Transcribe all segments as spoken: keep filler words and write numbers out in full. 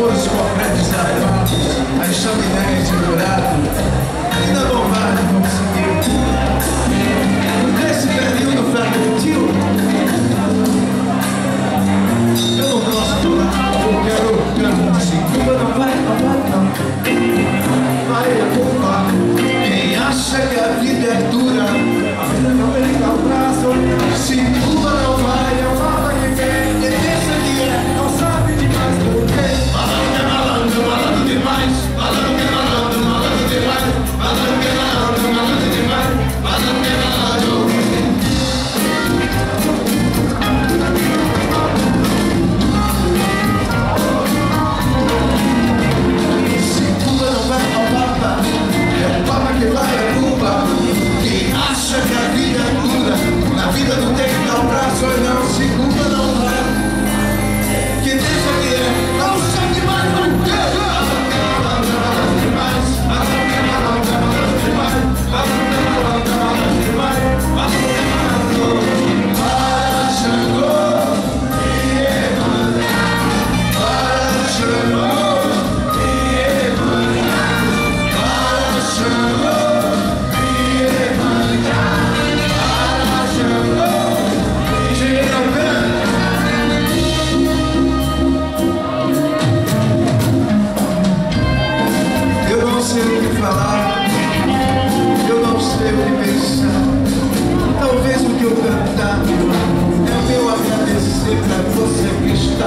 muros com prédios armados, as chaminés de dourado, ainda não vai conseguir. Nesse período fértil, eu não gosto nada, eu quero cantar assim. Cuba não vai, não vai, não. Vai a culpa. Quem acha que a vida é dura, a vida não vem dar o braço. Se Cuba não vai, eu falo que vem. Quem pensa que é, não sabe demais por quê. Malandro é malandro, malandro demais. Malandro é malandro, malandro demais. Malandro é malandro, malandro demais. Malandro é malandro. Se Cuba não vai ao Papa, é o Papa que vai a Cuba. Quem acha que a vida é dura, na vida não tem que dar o braço, não. Se Cuba não vai, quem pensa que é, não sabe mais por quê. Malandro é malandro demais. Malandro é malandro, malandro demais. Malandro é malandro, malandro demais. Malandro é malandro. Para Xangô, Iemanjá. Para Xangô, Iemanjá. Para Xangô, Iemanjá. Para Xangô, Iemanjá. Eu não sei o que falar, eu não sei o que pensar. Talvez o que eu cantar é o meu agradecer pra você que está.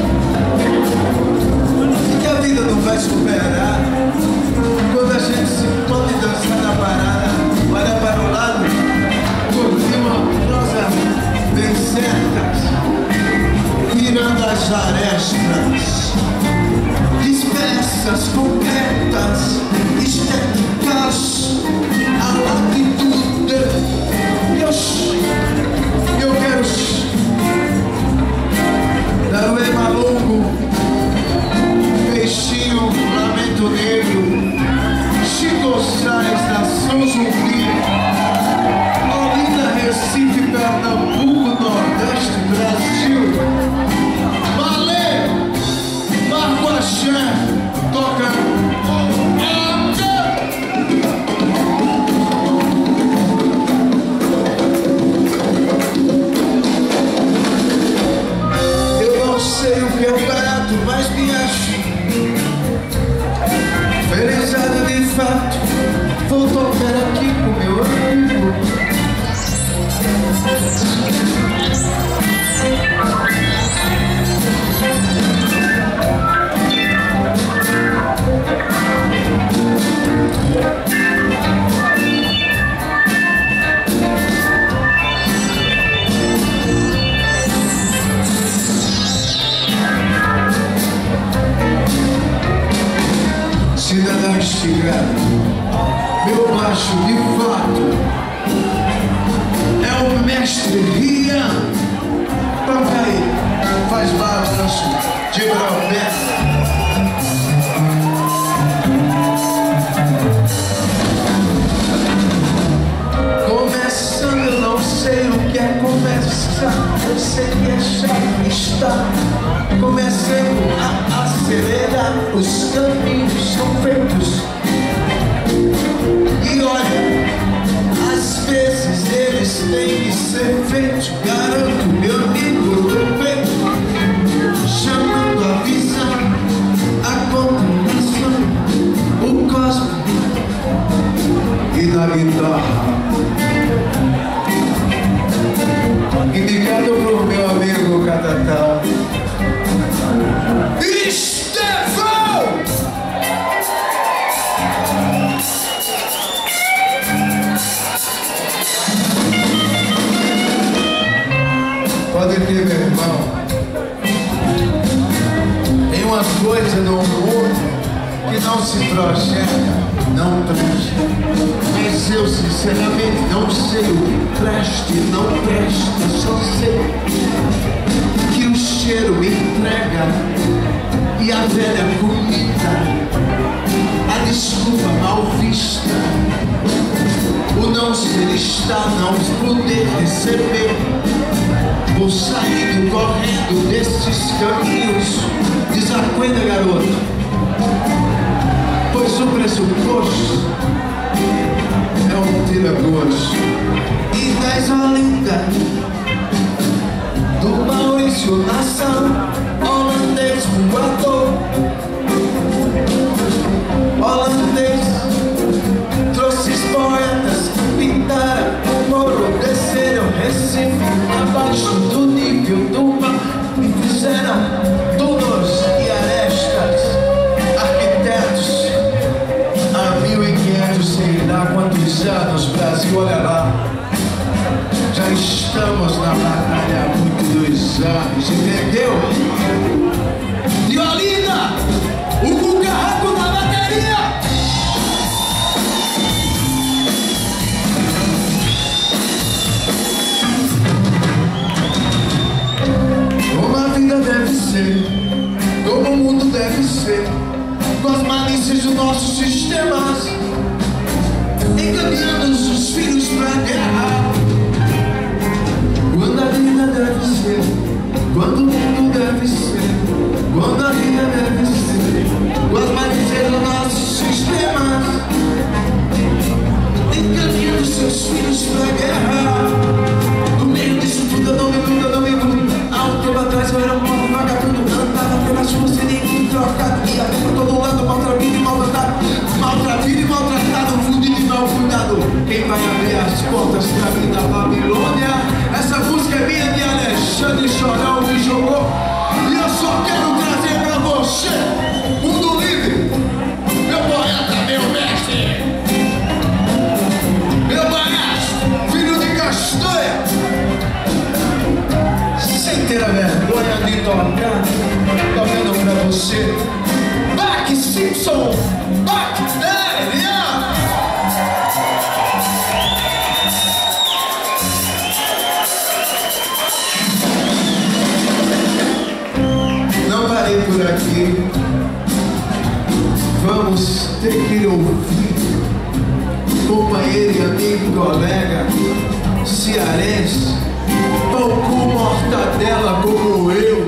E que a vida não vai superar quando a gente se pode dançar na parada, olha para o lado, curtir uma prosa bem certas, virando as arestas, dispersas, concretas, estéticas, a latitude. Eu, eu quero dar o ema longo, peixinho, lamento negro, Chico Sainz, Nação Zumbi, Olinda, Recife, Pernambuco, Nordeste, Brasil, Malê, Marco Axé, toca. Eu não sei o que é o barato, mas me acho felizado de fato. Vou tocar aqui com meu amigo. Cidadão estigado, meu baixo de fato é o mestre Rian. Toca aí, faz balanço de promessa. Começando, eu não sei o que é conversar, eu sei que é chato estar. Comecei a acelerar, os caminhos são feitos. E olha, às vezes eles têm que ser feitos. Garanto, meu amigo, do peito, chamando a visão, a contemplação, o cosmo e na guitarra. Indicado pro meu amigo Catatá Estevão! Pode ter, meu irmão. Tem uma coisa no mundo que não se projeta, não presta. Mas eu sinceramente não sei o que presta e não presta. Só sei que o cheiro me entrega e a velha comida, a desculpa mal vista, o não ser estar, não poder receber. Vou saindo correndo desses caminhos Desacuenda, garoto, pois o pressuposto é um tira-gosto. E dez Olinda do Maurício Nação, holandês voador, holandês, trouxe os poetas que pintaram o morro, desceram Recife abaixo do nível do mar e fizeram túneis e arestas, arquitetos há mil e quinhentos, sei lá quantos anos. Brasil, olha lá, já estamos na batalha há muitos anos, entendeu? De Olinda, o Cucarraco na bateria. Como a vida deve ser, como o mundo deve ser, com as malícias dos nossos sistemas, encaminhando os filhos pra guerra. Quando a vida deve ser, quando o mundo deve ser, quando a vida deve ser, com as malícias dos nossos sistemas, encaminhando seus filhos pra guerra. No meio disso tudo eu não me lembro, eu não me lembro. Há um tempo atrás eu era um pobre vagabundo, andava pelas ruas sem nenhum trocado, ia por todo lado, maltrapilho e maltratado, maltrapilho e maltratado, fudido e mal cuidado. Quem vai abrir as portas pra mim da Babilônia? Essa música é minha, de Alexandre Chorão me jogou, e eu só quero trazer pra você Mundo Livre, meu poeta, meu mestre, meu maestro, filho de Castanha, sem ter a vergonha de tocar, tocando pra você Bach Simpson, Bactéria. Não parei por aqui, vamos ter que ouvir companheiro e amigo, colega cearense, pouco mortadela como eu.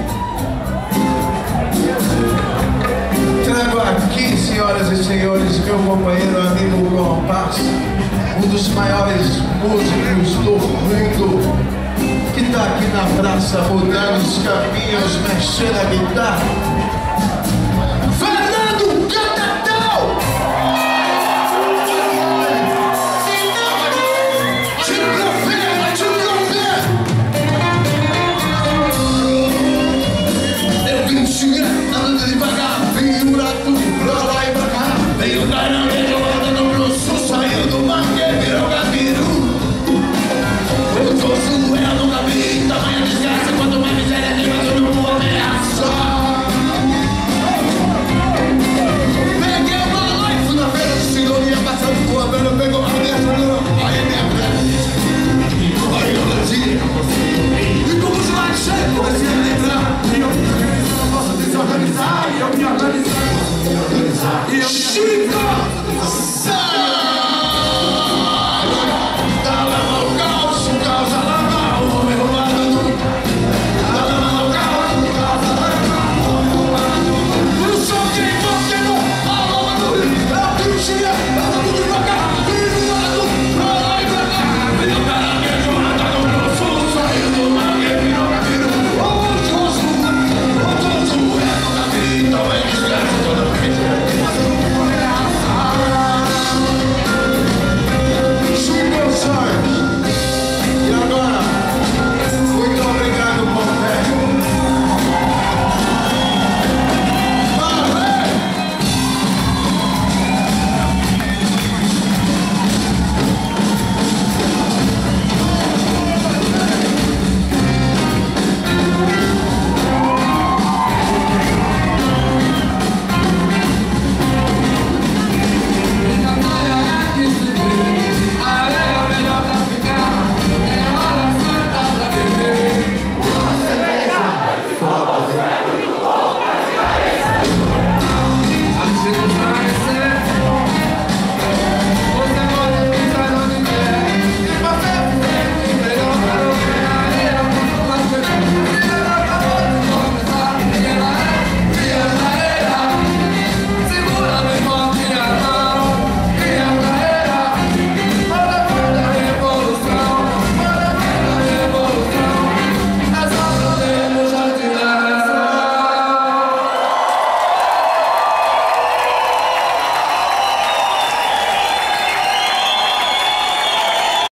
Trago aqui, senhoras e senhores, meu companheiro, amigo Compasso, um dos maiores músicos do mundo, que tá aqui na praça mudando os caminhos, mexendo a guitarra.